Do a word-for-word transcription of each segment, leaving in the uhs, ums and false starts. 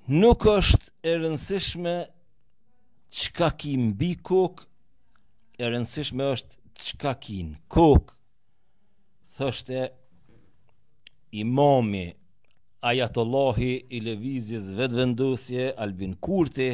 Nuk është e rëndësishme çka ki mbi kokë, e rëndësishme është çka ki në kokë, thoshte imami Ajatollahi i lëvizjes vetëvendosje Albin Kurti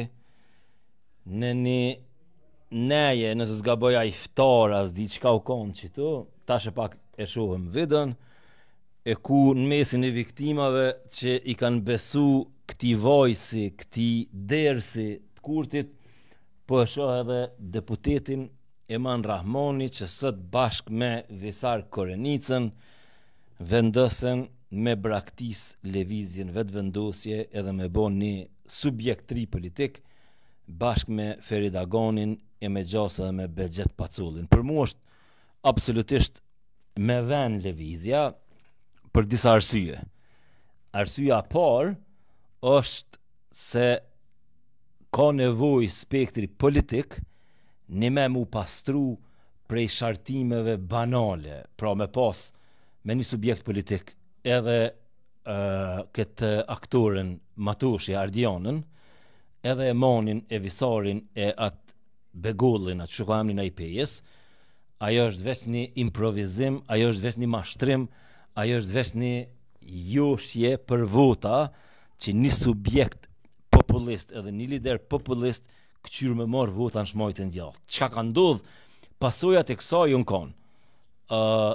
në një neje, nëse s'gaboj ai iftar as diçka u konë qëtu, tash e pak e shohëm videon, e ku në mesin e viktimave që i kanë besu këti vojsi, këti dersi të Kurtit, po e shoh edhe deputetin Eman Rahmoni që sot bashk me Visar Korenicën vendosen me braktis lëvizjen vetëvendosje edhe me bon një subjektri politik bashk me Ferid Aganin e me gjasa dhe me Bexhet Pacullin. Për mu është absolutisht me ven lëvizja për disa arsye. Arsyeja par është se ka nevojë spektri politik një me mu pastru prej shartimeve banale, pra me pas me një subjekt politik edhe uh, këtë aktorin Matoshi Ardionën, edhe Emanin e Visarin e atë Begollin, atë shukamnin e I P-jes, ajo është veç një improvizim, ajo është veç një mashtrim, ajo është veç një joshje për vota që një subjekt populist edhe një lider populist këqyrë me marë vota në shmajtën gjallë. Çka ka ndodhë, pasojat e kësaj unë kanë. Uh,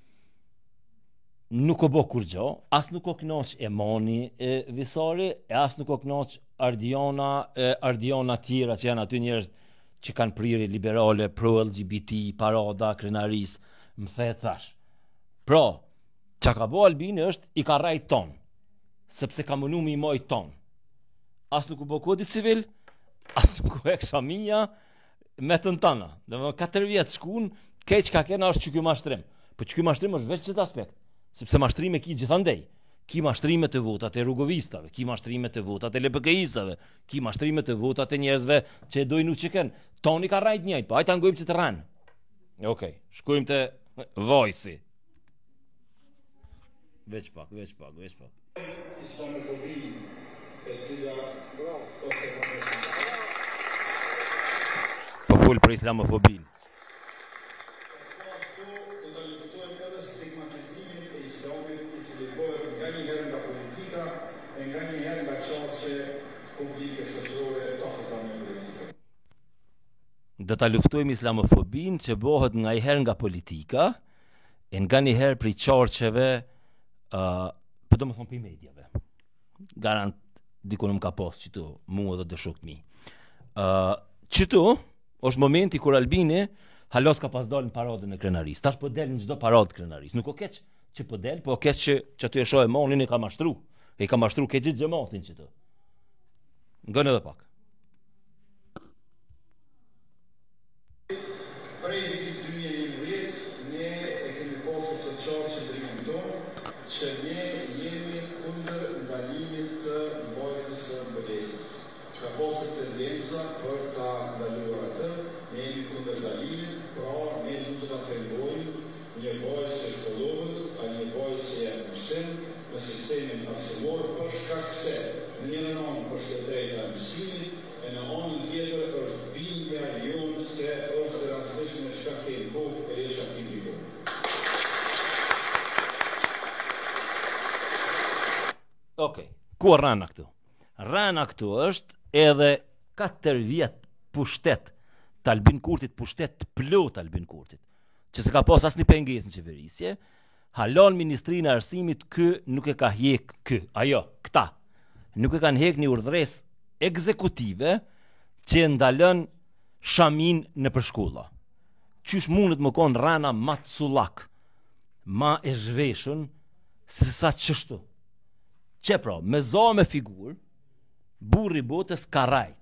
nuk o bo kur gjo, as nuk o knaq Emani e Visari, e as nuk o knaq Ardiona, e Ardiona tjera që janë aty njerëz që kanë priri liberale, pro-L G B T, parada, krenaris, më the thash. Pra, që ka bo Albini është i ka rajt ton, sepse ka mënu mi mojt ton. As nuk u bo kodi civil, as nuk u e kshamia me të në tana. Dhe më katër vjetë shkun, kej që ka kena është që kjo mashtrim. Po që kjo mashtrim është veç qëtë aspekt, sepse mashtrime ki gjithandej. Ki mashtrime të votat e rrugovistave, ki mashtrime të votat e L P K-istave, ki mashtrime të votat e njerëzve që e dojnë u që kënë. Toni ka rajt njajt, pa ajta ngojmë që të ranë. Okej, shkojmë të vojsi. Veç pak, veç pak, veç pak. Islamofobi e cila Po full për islamofobin. do të luftojmë edhe stigmatizimin e islamit I cili bëhet nga një herë nga politika e nga një herë nga qarqe publike shoqërore të afrikane politike. Do ta luftojmë islamofobin që bëhet nga një herë nga politika e nga një herë prej qarqeve uh, për do më thonë për medjave. Garant dikun më ka pas qëtu, mua dhe dëshukt mi. Uh, qëtu është momenti kur Albini halos ka pas dalë në paradën e krenaris. Tash po del në çdo paradë krenaris. Nuk o keq që po del, po o keq që që aty e shoh Emanin e ka mashtru. E ka mashtru ke gjithë xhamatin qëtu. Ngën edhe pak. Prej vitit dy mijë e njëmbëdhjetë, ne e kemi pasur të qartë qëndrimin tonë që ne jemi kundër ndalimit të mbajtjes së mbëlesjes. Ka pasur tendenca për ta ndaluar atë, ne jemi kundër ndalimit, pra ne nuk do ta pengojmë një vajzë që shkollohet, a një vajzë që e mësim në sistemin arsimor për shkak se në një anë është e drejta e mësimit, e në anën tjetër është bindja jonë se është e rastishme çka ke në kokë e çka ke në kokë. Okej, ku rana këtu? Rana këtu është edhe katër vjet pushtet të Albin Kurtit, pushtet të plot Albin Kurtit, që se ka pas asnjë pengesë në qeverisje, halon Ministrinë e Arsimit, kë nuk e ka hjek kë, ajo, këta, nuk e kanë hek një urdhëresë ekzekutive që ndalën shamin në përshkolla. Qysh mundet më konë rana ma të sullak, ma e zhveshën, se sa qështu. Që pra, me za me figur, burri botës ka rajt.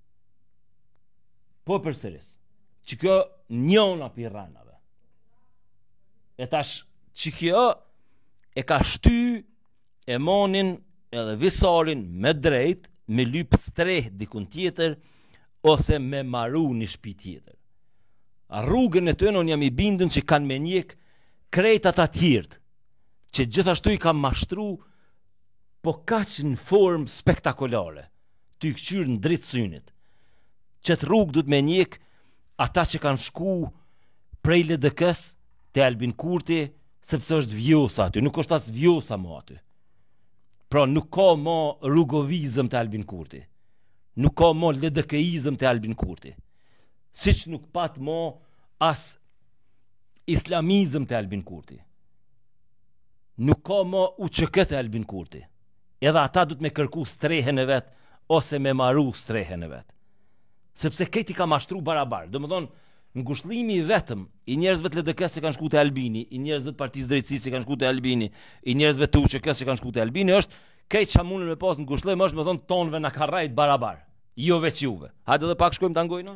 Po përsëris, që kjo njona për ranave. E tash, që kjo e ka shty Emanin edhe Visarin me drejt, me lyp streh dikun tjetër, ose me maru një shtëpi tjetër. A rrugën e tënë unë jam I bindën që kanë me njek krejt ata tjertë, që gjithashtu I kam mashtru, po kaq në formë spektakolare. ty këqyrë në dritë synit. Qëtë rrugë du të me njek ata që kanë shku prej L D K-s të Albin Kurti, sepse është vjosa aty, nuk është as vjosa mo aty. Pra nuk ka mo rrugovizëm të Albin Kurti. Nuk ka mo L D K-izëm të Albin Kurti. Siç nuk pat mo as islamizëm të Albin Kurti. Nuk ka mo U Q K të Albin Kurti. Edhe ata du të me kërku strehen e vetë, ose me maru strehen e vetë. Sepse këti ka mashtru barabar. Dhe më thonë, ngushëllimi vetëm i njerëzve të L D K-s që kanë shku të Albini, i njerëzve të Partisë Drejtësisë që kanë shku të Albini, i njerëzve të U Q K-s që kanë shku të Albini, është këtë që munën me pas në ngushëllim është me thonë tonëve në ka rajt barabar. Jo veç juve. Hajde dhe pak shkojmë të angojnë?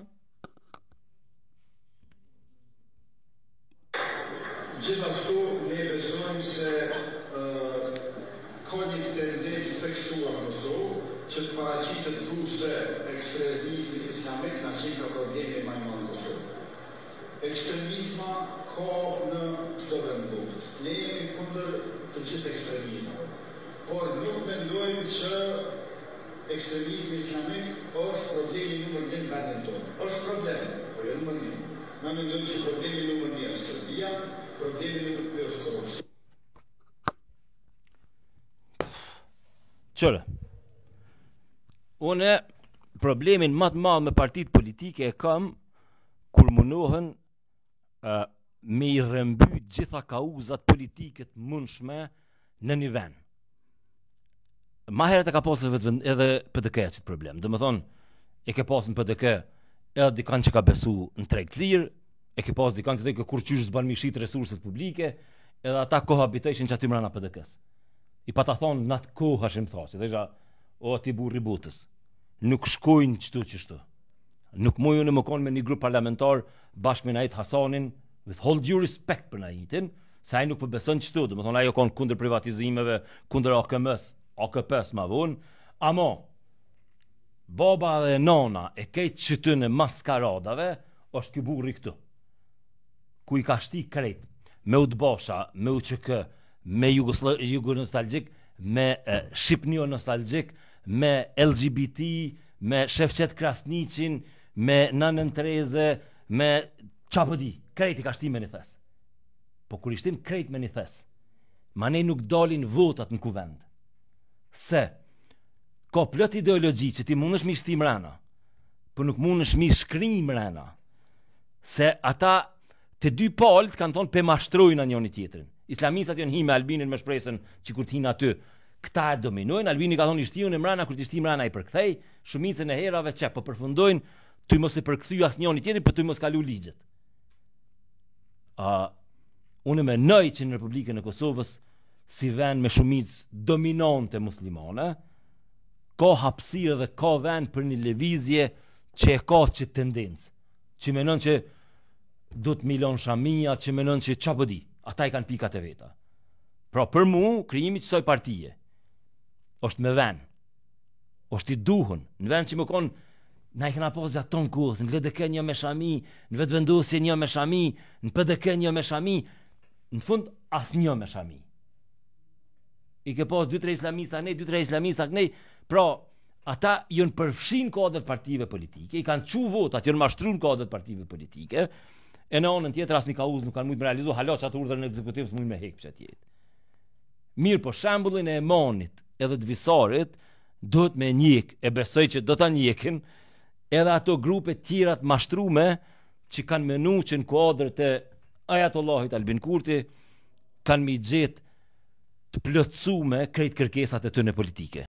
Gjithashtu ne besojmë se uh, ka një tendencë theksuar në Kosovë që të paraqitet thuse ekstremizmi islamik na që ka probleme më në Kosovë. Ekstremizma ka në çdo vend botës. Ne jemi kundër të gjithë ekstremizmave. Por nuk mendojmë që ekstremizmi islamik është problemi numër një në vendin tonë. Është problem, po jo numër një. Na mendojmë që problemi numër një është Serbia, problemi numër dy është korrupsia. Qëre, une problemin më të madh me partitë politike e kam kur munohen uh, me i rrëmby gjitha kauzat politike të mundshme në një vend. Ma herët e ka pasur edhe P D K-ja qëtë problem. Dhe më thonë, e ke pasur në P D K edhe dikan që ka besu në treg të lirë, e ke pasur dikan që dhe kur qysh zban mi shit resurset publike, edhe ata cohabitation që aty mrena P D K-s. I pa ta thonë në atë kohë hashim thasi, dhe isha, o ti burri butës, nuk shkojnë qëtu qështu. Nuk muju në më konë me një grup parlamentar bashkë me Najit Hasanin, with all due respect për Najitin, se ai nuk përbeson qëtu, dhe më thonë ajo konë kundër privatizimeve, kundër A K M-s, A K P-s ma vonë, amo, baba dhe nona e kejtë qëtu në maskaradave, është ky burri këtu, ku i ka shti krejt, me Udbasha, me U Q K, me Jugo nostalgjik, me e, Shqipnio nostalgjik, me L G B T, me Shefqet Krasniqin, me Nanën Tereze, me Qapëdi, krejt i ka shti me një thes. Po kur ishtin krejt me një thes, ma ne nuk dalin votat në kuvend. Se, ka plot ideologji që ti mund është mi shti mrena, për nuk mund është mi shkri mrena. Se ata të dy palët kanë thonë pe mashtrojnë a njoni tjetrin. Islamistat janë hi me Albinin me shpresën që kur t'hin aty, këta e dominojnë. Albini ka thonë i shtiju në mrena, kur t'i shti mrena i përkthej, shumicën e herave që po përfundojnë, ty mos i përkthy as njoni tjetrin, për ty mos kalu ligjet. Uh, unë me nëj që në Republikën e Kosovës, si vend me shumicë dominante muslimane, ka hapësirë dhe ka vend për një lëvizje që e ka që tendencë, që menon që do të milon shamia, që menon që qa pëdi, ata i kanë pikat e veta. Pra për mu, krijimi qësoj partije, është me vend, është i duhun, në vend që më konë, na i këna posë gjatë tonë kohës, në L D K një me shami, në vetë vendosje një me shami, në P D K një me shami, në fund as një me shami. I ke posë dy tre islamista ne, dy tre islamista ne, pra ata jënë përfshin kodët partive politike, i kanë qu votat, jënë mashtrun kodët partive politike, e në onën tjetër asë një kauz nuk kanë mujtë me realizu, halo që atë urdhër në ekzekutivës mujtë me hekë për që tjetë. Mirë, po shambullin e Emanit edhe të Visarit, do të me njek, e besoj që do të njekin, edhe ato grupe tjera të mashtrume, që kanë menu që në kuadrët e Ajatollahit Albin Kurti, kanë mi gjetë të plotësume krejt kërkesat e tëne politike.